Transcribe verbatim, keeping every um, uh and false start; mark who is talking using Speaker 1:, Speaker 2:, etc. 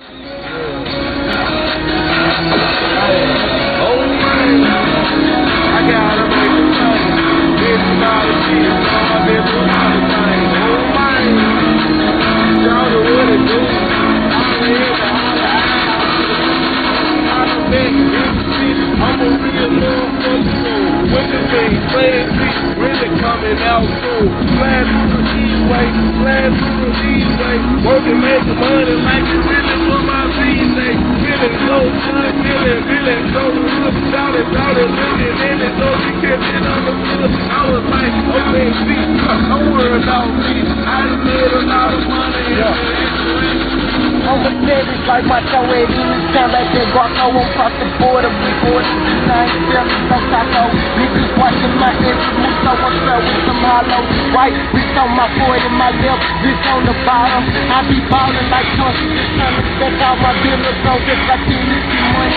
Speaker 1: Really coming out soon. Glad to the E-way, glad to the E-way. Working, making money like you really for my V-Day. Feeling so good, feeling, feeling so good. Shout it, shout it, looking in it, so you kept it on the field. I was like, okay, see, don't worry about me. I done made a lot of money. Yeah.
Speaker 2: On the series, like watch your way, these sound like that Guaco won't cross the border. We board the design, selling some taco. Bitches watching my every move, so I'm straight with some hollow. Right, wrist on my forehead and my left, wrist on the bottom. I be ballin' like Chauncey, just trying to spec out my bill, so just like you need some money.